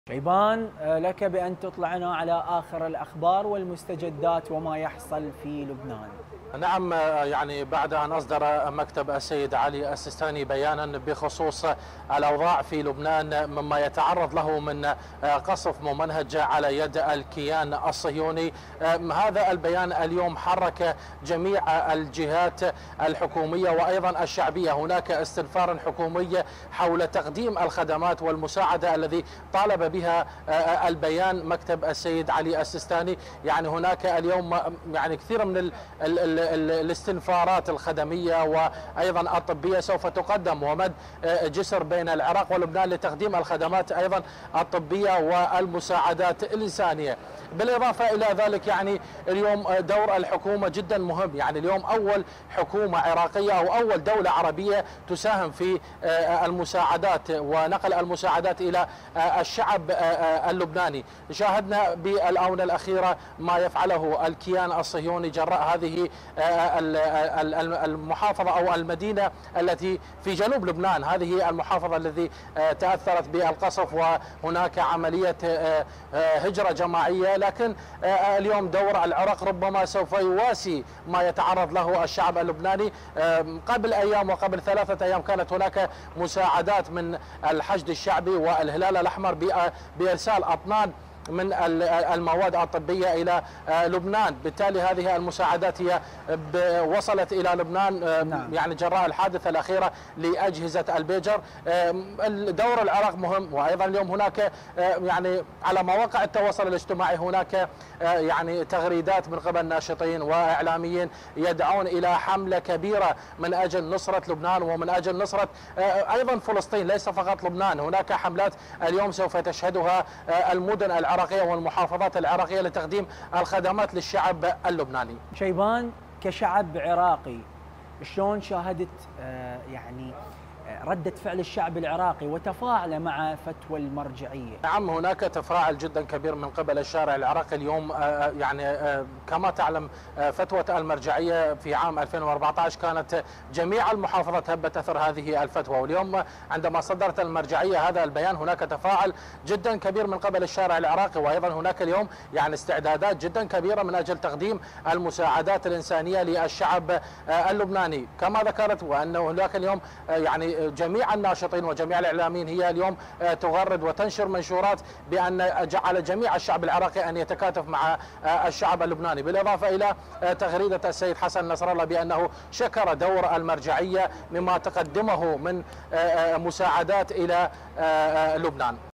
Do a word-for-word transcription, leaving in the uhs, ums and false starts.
شيبان، لك بأن تطلعنا على آخر الأخبار والمستجدات وما يحصل في لبنان. نعم، يعني بعد أن أصدر مكتب السيد علي السيستاني بيانا بخصوص الأوضاع في لبنان مما يتعرض له من قصف ممنهج على يد الكيان الصهيوني، هذا البيان اليوم حرك جميع الجهات الحكومية وأيضا الشعبية. هناك استنفار حكومي حول تقديم الخدمات والمساعدة الذي طالب بها البيان مكتب السيد علي السيستاني. يعني هناك اليوم يعني كثير من ال ال الاستنفارات الخدمية وأيضا الطبية سوف تقدم، ومد جسر بين العراق ولبنان لتقديم الخدمات أيضا الطبية والمساعدات الإنسانية. بالإضافة إلى ذلك يعني اليوم دور الحكومة جدا مهم. يعني اليوم أول حكومة عراقية أو أول دولة عربية تساهم في المساعدات ونقل المساعدات إلى الشعب اللبناني. شاهدنا بالآونة الأخيرة ما يفعله الكيان الصهيوني جراء هذه المحافظة أو المدينة التي في جنوب لبنان، هذه المحافظة التي تأثرت بالقصف وهناك عملية هجرة جماعية. لكن اليوم دور العراق ربما سوف يواسي ما يتعرض له الشعب اللبناني. قبل أيام وقبل ثلاثة أيام كانت هناك مساعدات من الحشد الشعبي والهلال الأحمر بإرسال أطنان من المواد الطبية إلى لبنان. بالتالي هذه المساعدات هي وصلت إلى لبنان نعم. يعني جراء الحادثة الأخيرة لأجهزة البيجر. دور العراق مهم. وأيضا اليوم هناك يعني على مواقع التواصل الاجتماعي هناك يعني تغريدات من قبل ناشطين وإعلاميين يدعون إلى حملة كبيرة من أجل نصرة لبنان ومن أجل نصرة أيضا فلسطين، ليس فقط لبنان. هناك حملات اليوم سوف تشهدها المدن العراقية العراقية والمحافظات العراقية لتقديم الخدمات للشعب اللبناني. شيبان، كشعب عراقي شلون شاهدت يعني ردة فعل الشعب العراقي وتفاعله مع فتوى المرجعية؟ نعم، هناك تفاعل جدا كبير من قبل الشارع العراقي اليوم. يعني كما تعلم فتوى المرجعية في عام ألفين وأربعة عشر كانت جميع المحافظات هبت أثر هذه الفتوى، واليوم عندما صدرت المرجعية هذا البيان هناك تفاعل جدا كبير من قبل الشارع العراقي. وأيضا هناك اليوم يعني استعدادات جدا كبيرة من أجل تقديم المساعدات الإنسانية للشعب اللبناني. كما ذكرت وأنه هناك اليوم يعني جميع الناشطين وجميع الإعلاميين هي اليوم تغرد وتنشر منشورات بأن جعل جميع الشعب العراقي أن يتكاتف مع الشعب اللبناني، بالإضافة إلى تغريدة السيد حسن نصر الله بأنه شكر دور المرجعية مما تقدمه من مساعدات إلى لبنان.